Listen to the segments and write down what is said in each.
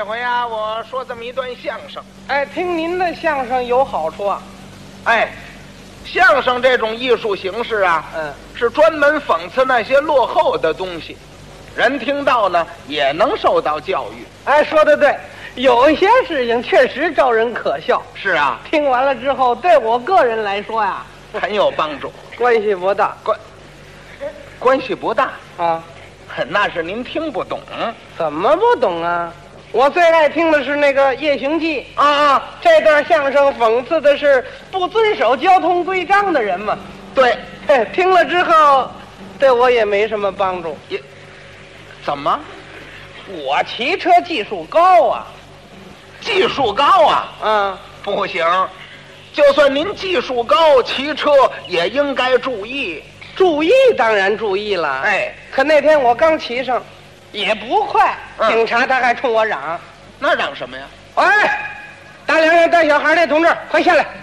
这回啊，我说这么一段相声。 哎，听您的相声有好处啊。 哎，相声这种艺术形式啊，是专门讽刺那些落后的东西，人听到呢也能受到教育。 哎，说得对，有一些事情确实招人可笑。 是啊， 听完了之后，对我个人来说呀， 很有帮助。 关系不大。 关系不大啊， 那是您听不懂。 怎么不懂啊？我最爱听的是那个《夜行记》 啊， 这段相声讽刺的是不遵守交通规章的人嘛。 对， 听了之后，对我也没什么帮助。 怎么？ 我骑车技术高啊。 技术高啊？不行，就算您技术高，骑车也应该注意。 注意当然注意了。 哎， 可那天我刚骑上，也不快，警察他还冲我嚷。 那嚷什么呀？ 哎，大梁上带小孩那同志，快下来！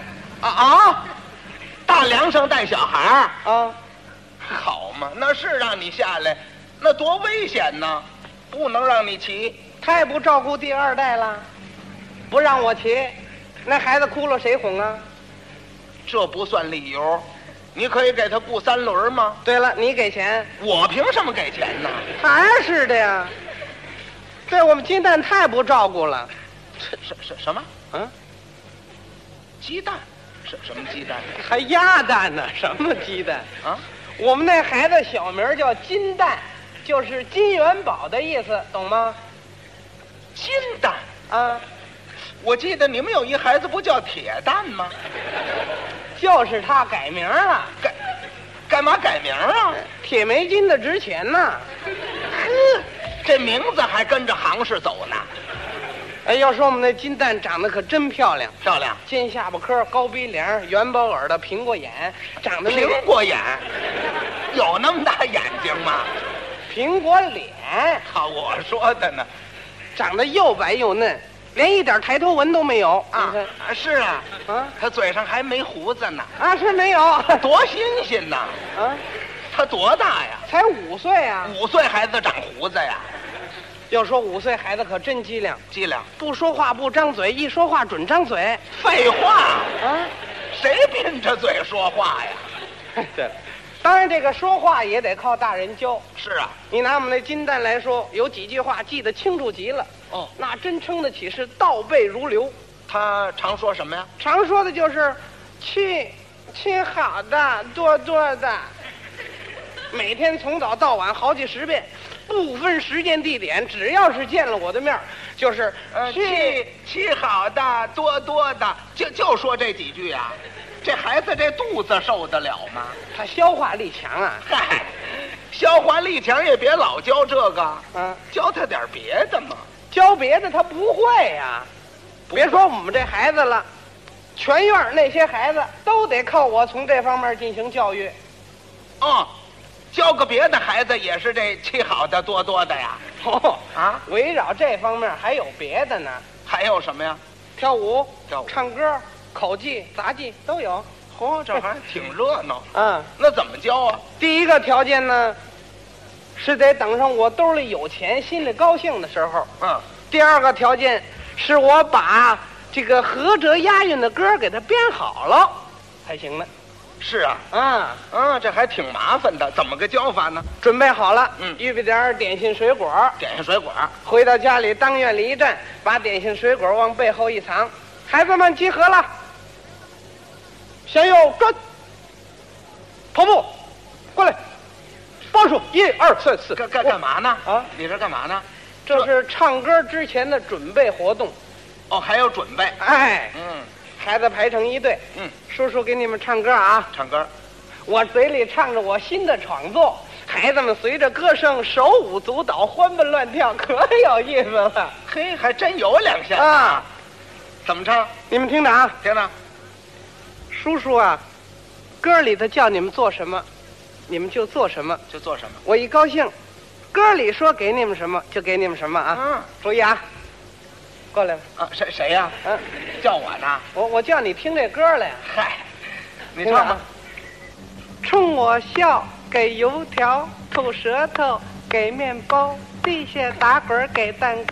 大梁上带小孩啊？ 好嘛，那是让你下来，那多危险呢！不能让你骑。 太不照顾第二代了，不让我骑，那孩子哭了谁哄啊？ 这不算理由。你可以给他雇3轮吗？ 对了，你给钱。 我凭什么给钱呢？ 还是的呀。对我们金蛋太不照顾了。 什么？鸡蛋？什么鸡蛋？ 还鸭蛋呢？什么鸡蛋啊？我们那孩子小名叫金蛋，就是金元宝的意思，懂吗？ 金蛋啊？我记得你们有一孩子不叫铁蛋吗？ 就是他改名了。 干嘛改名啊？ 铁没金的值钱呐。 这名字还跟着行市走呢。 哎，要说我们那金蛋长得可真漂亮。 漂亮， 尖下巴颏，高鼻梁，元宝耳朵，苹果眼，长得苹果眼，有那么大眼睛吗？ 苹果脸。 好，我说的呢。 长得又白又嫩，连一点抬头纹都没有啊！ 是啊，他嘴上还没胡子呢。 是没有， 多新鲜呐！他多大呀？ 才5岁啊 ！5岁孩子长胡子呀？ 要说5岁孩子可真机灵，不说话不张嘴，一说话准张嘴。 废话谁闭着嘴说话呀？ 对了，当然这个说话也得靠大人教。 是啊， 你拿我们那金蛋来说，有几句话记得清楚极了。那真称得起是倒背如流。 他常说什么呀？ 常说的就是亲好的，多多的。每天从早到晚好几10遍，不分时间地点，只要是见了我的面，就是气好的，多多的， 就说这几句啊。这孩子这肚子受得了吗？ 他消化力强啊。 嗨，消化力强也别老教这个，教他点别的嘛。 教别的他不会呀。别说我们这孩子了，全院那些孩子都得靠我从这方面进行教育。 教个别的孩子也是这气好的多多的呀。 围绕这方面还有别的呢。 还有什么呀？ 跳舞、唱歌、口技、杂技都有。 这还挺热闹。 那怎么教啊？ 第一个条件呢，是得等上我兜里有钱，心里高兴的时候。第二个条件是我把这个合辙押韵的歌给它编好了，才行呢。 是啊，这还挺麻烦的，怎么个教法呢？ 准备好了，预备点点心水果。回到家里，当院里一站，把点心水果往背后一藏。孩子们集合了，向右转，跑步，过来，报数1、2、3、4。 干嘛呢？你这干嘛呢？ 这是唱歌之前的准备活动。 还有准备。 孩子排成一队。叔叔给你们唱歌啊。 唱歌。 我嘴里唱着我新的创作，孩子们随着歌声手舞足蹈，欢蹦乱跳，可有意思了。 嘿，还真有2下怎么唱？ 你们听着啊。 听着。 叔叔啊，歌里头叫你们做什么，你们就做什么。我一高兴，歌里说给你们什么就给你们什么啊。注意啊。过来吧。 谁呀？叫我呢？ 我叫你听这歌来。 嗨，你唱吧。 冲我笑，给油条，吐舌头，给面包，地下打滚给蛋糕，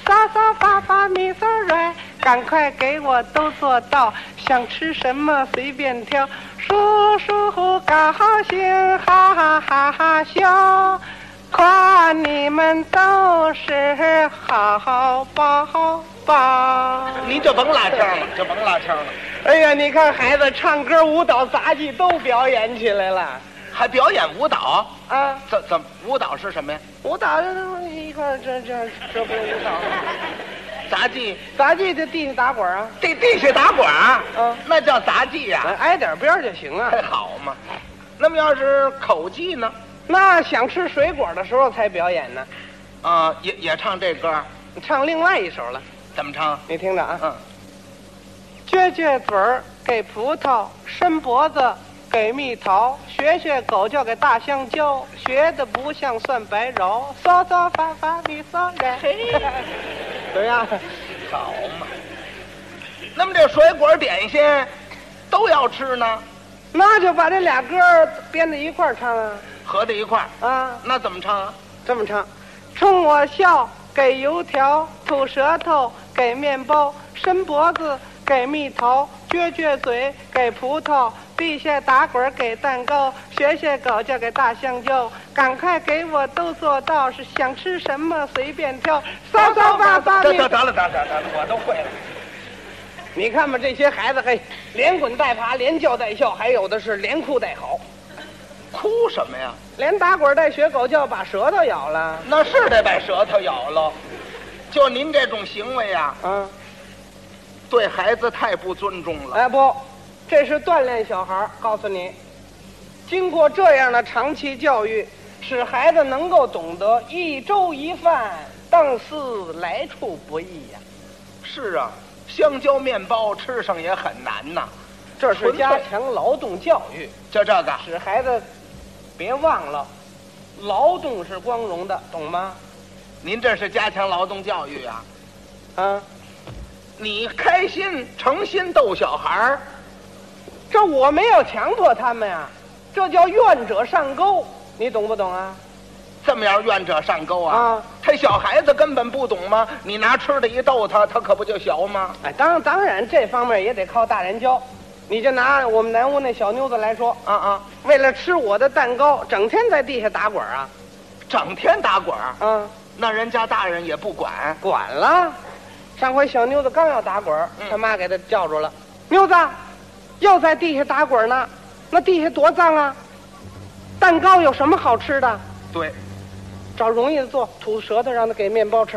嗦嗦发发咪嗦来，赶快给我都做到，想吃什么随便挑，舒舒服高兴，哈哈哈哈笑，夸你们都是好宝宝。 你就甭拉腔了，就甭拉腔了。 哎呀，你看孩子唱歌、舞蹈、杂技都表演起来了， 还表演舞蹈啊？ 怎舞蹈是什么呀？ 舞蹈一块儿这不是舞蹈吗？ 杂技这地下打滚啊， 地下打滚啊，那叫杂技呀， 挨点边就行啊。 还好嘛。那么要是口技呢？ 那想吃水果的时候才表演呢。 啊，也唱这歌， 唱另外一首了。 怎么唱？ 你听着啊。撅撅嘴儿给葡萄，伸脖子给蜜桃，学狗叫给大香蕉，学的不像算白饶，嗦嗦发发咪嗦来。怎么样？ 好嘛。那么这水果点心都要吃呢？ 那就把这俩歌编在一块儿唱啊， 合在一块儿啊。 那怎么唱啊？ 这么唱：冲我笑给油条，吐舌头给面包，伸脖子给蜜桃，撅撅嘴给葡萄，地下打滚给蛋糕，学狗叫给大香蕉，赶快给我都做到，是想吃什么随便挑，嗦嗦发发。 得了，我都会了。 你看吧，这些孩子嘿，连滚带爬，连叫带笑，还有的是连哭带嚎。 哭什么呀？ 连打滚带学狗叫，把舌头咬了。 那是得把舌头咬了。就您这种行为啊，对孩子太不尊重了。 哎，不，这是锻炼小孩。告诉你，经过这样的长期教育，使孩子能够懂得一粥一饭，当思来处不易呀。 是啊，香蕉面包吃上也很难呐。 这是加强劳动教育， 就这个， 使孩子别忘了，劳动是光荣的，懂吗？ 您这是加强劳动教育啊？ 啊， 你开心诚心逗小孩儿， 这我没有强迫他们呀，这叫愿者上钩，你懂不懂啊？ 这么样愿者上钩啊？他小孩子根本不懂吗？你拿吃的一逗他，他可不就学吗？ 哎，当然这方面也得靠大人教。你就拿我们南屋那小妞子来说，为了吃我的蛋糕，整天在地下打滚啊， 整天打滚。那人家大人也不管了。上回小妞子刚要打滚，他妈给他叫住了，妞子，又在地下打滚呢，那地下多脏啊！蛋糕有什么好吃的？ 对， 找容易的做，吐舌头让他给面包吃。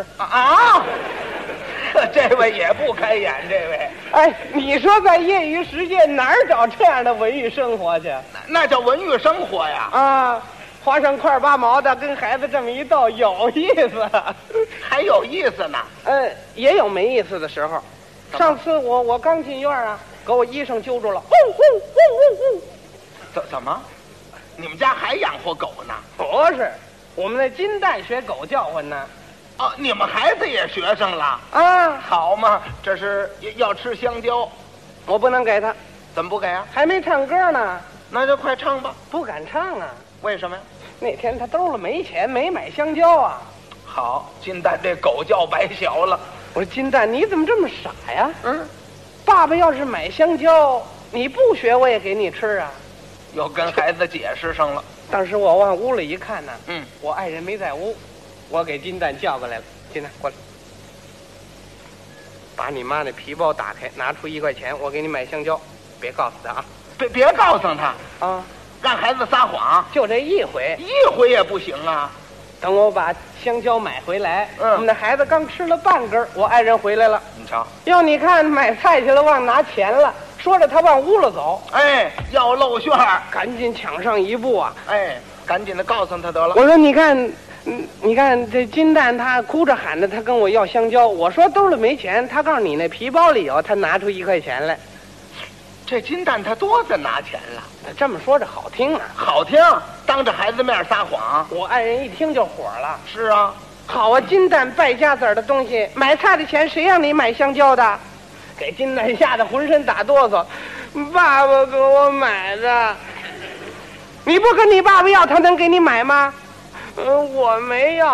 这位也不开眼，这位。 哎，你说在业余时间哪儿找这样的文艺生活去？ 那叫文艺生活呀！ 花生块8毛的，跟孩子这么一逗，有意思。 还有意思呢？ 也有没意思的时候。上次我刚进院啊，给我衣裳揪住了， 怎么？你们家还养活狗呢？ 不是，我们那金蛋学狗叫唤呢。 你们孩子也学上了好嘛，这是要吃香蕉， 我不能给他。 怎么不给啊？ 还没唱歌呢。 那就快唱吧。 不敢唱啊。 为什么呀？ 那天他兜里没钱，没买香蕉啊。 好，金蛋这狗叫白学了。 我说金蛋，你怎么这么傻呀？爸爸要是买香蕉，你不学我也给你吃啊。 又跟孩子解释上了。 当时我往屋里一看呢，我爱人没在屋，我给金蛋叫过来了。金蛋，过来，把你妈那皮包打开，拿出1块钱，我给你买香蕉，别告诉他啊。 别告诉他让孩子撒谎， 就这一回也不行啊。 等我把香蕉买回来，我们那孩子刚吃了半根，我爱人回来了。 你瞧， 你看买菜去了，忘拿钱了。说着他往屋了走， 要露馅儿， 赶紧抢上一步啊！ 赶紧的告诉他得了。 我说你看这金蛋，他哭着喊着，他跟我要香蕉。我说兜里没钱，他告诉你那皮包里有，他拿出1块钱来。 这金蛋他多的拿钱了， 这么说着好听啊， 好听，当着孩子面撒谎。 我爱人一听就火了。 是啊， 好啊，金蛋败家子儿的东西，买菜的钱谁让你买香蕉的？给金蛋吓得浑身打哆嗦。爸爸给我买的，你不跟你爸爸要，他能给你买吗？我没要。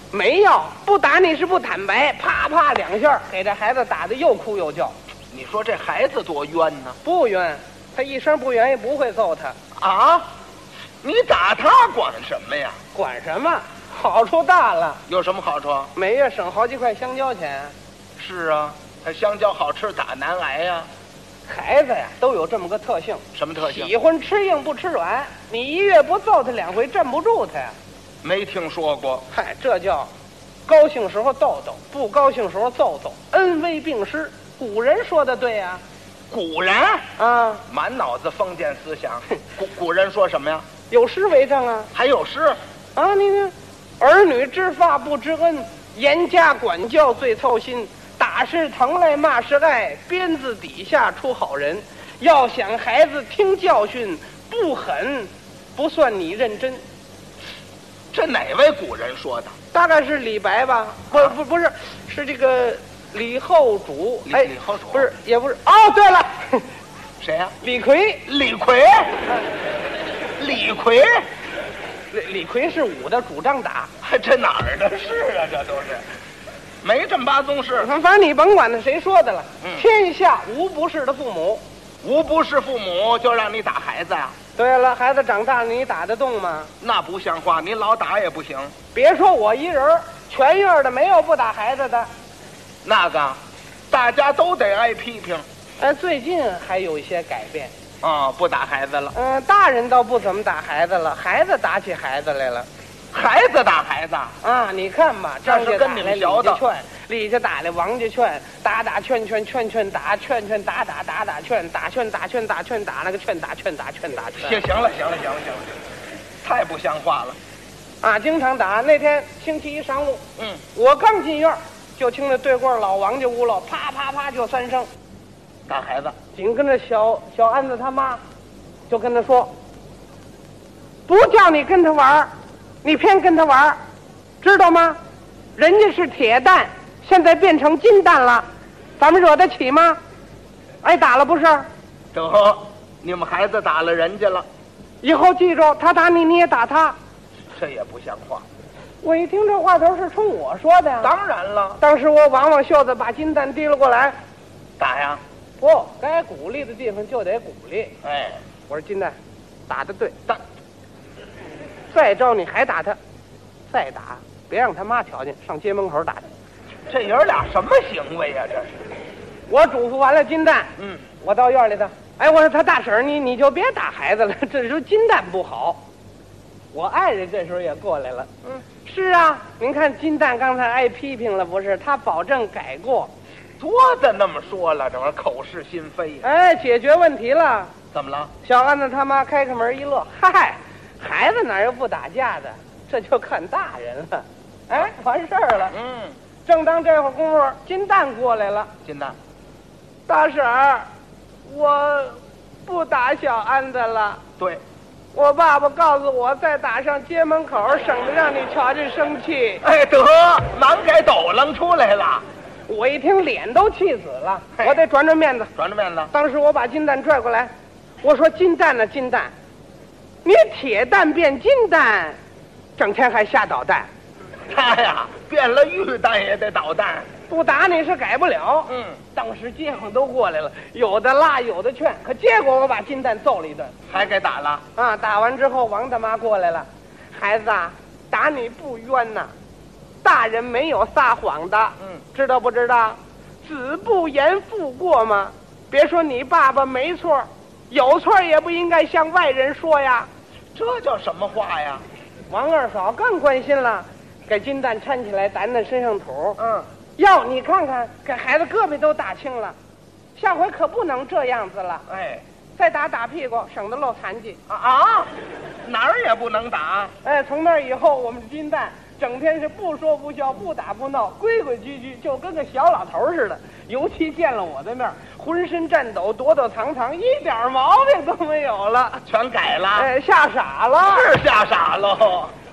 没要，不打你是不坦白，啪啪2下，给这孩子打得又哭又叫。 你说这孩子多冤呢？ 不冤，他一声不愿意不会揍他。 啊？你打他管什么呀？ 管什么？好处大了。 有什么好处？ 每月省好几块香蕉钱。 是啊，他香蕉好吃，打难挨呀。 孩子呀，都有这么个特性。 什么特性？ 喜欢吃硬不吃软。你1月不揍他2回，镇不住他呀。 没听说过。 嗨，这叫高兴时候逗逗，不高兴时候揍揍，恩威并施。古人说的对呀。 古人啊， 满脑子封建思想。古人说什么呀？ 有诗为证啊。 还有诗啊？你看，儿女知法不知恩，严加管教最操心。打是疼来骂是爱，鞭子底下出好人。要想孩子听教训，不狠不算你认真。 这哪位古人说的？ 大概是李白吧？不是，是这个李后主。 李后主不是，也不是。哦，对了， 谁呀？ 李逵。 李逵。李逵。 李逵是武的，主张打。 这哪儿的事啊？这都是。没这么八宗事， 反正你甭管他谁说的了。天下无不是的父母， 无不是父母就让你打孩子呀？ 对了，孩子长大了你打得动吗？ 那不像话，你老打也不行。 别说我一人，全院的没有不打孩子的。 那个，大家都得挨批评。 最近还有一些改变。 不打孩子了。 大人倒不怎么打孩子了，孩子打起孩子来了。 孩子打孩子啊！你看吧，张家跟你们学的， 李家打来王家劝，打打劝劝劝劝打，劝劝打打打打劝，打劝打劝打劝打，那个劝打劝打劝打劝。 行了，太不像话了。 啊，经常打。那天星期一上午，我刚进院，就听着对过老王家屋了，啪啪啪就3声， 打孩子。 紧跟着小安子他妈就跟他说：“不叫你跟他玩。”你偏跟他玩，知道吗？人家是铁蛋，现在变成金蛋了，咱们惹得起吗？挨打了不是？ 得，你们孩子打了人家了， 以后记住，他打你，你也打他。 这也不像话。 我一听这话头是冲我说的呀。 当然了。 当时我挽袖子，把金蛋提了过来。 打呀？ 不，该鼓励的地方就得鼓励。我说金蛋，打得对。再招你还打他，再打别让他妈瞧见，上街门口打他。 这爷俩什么行为呀？这是。 我嘱咐完了金蛋，我到院里头，我说他大婶你就别打孩子了，这时候金蛋不好。我爱人这时候也过来了，是啊，您看金蛋刚才挨批评了不是？他保证改过。 多的那么说了，这玩意儿口是心非。 解决问题了。 怎么了？ 小安子他妈开开门一乐，嗨。孩子哪有不打架的？这就看大人了。完事儿了。正当这会儿功夫，金蛋过来了。 金蛋， 大婶儿，我不打小安子了。 对， 我爸爸告诉我，再打上街门口，省得让你瞧见生气。 得，忙给抖楞出来了。 我一听，脸都气死了。我得转转面子。当时我把金蛋拽过来，我说：“金蛋呢？金蛋。”你铁蛋变金蛋，整天还瞎捣蛋。 他呀，变了玉蛋也得捣蛋。 不打你是改不了。当时街坊都过来了，有的拉，有的劝，可结果我把金蛋揍了一顿， 还给打了。 打完之后，王大妈过来了，孩子啊，打你不冤呐，大人没有撒谎的。知道不知道？子不言父过吗？别说你爸爸没错，有错也不应该向外人说呀。 这叫什么话呀？ 王二嫂更关心了，给金蛋搀起来，掸掸身上土。要你看看，给孩子胳膊都打青了，下回可不能这样子了。再打屁股，省得落残疾。 哪儿也不能打。 从那以后，我们金蛋整天是不说不笑，不打不闹，规规矩矩，就跟个小老头似的。尤其见了我的面，浑身颤抖，躲躲藏藏，一点毛病都没有了， 全改了。 吓傻了， 是吓傻喽。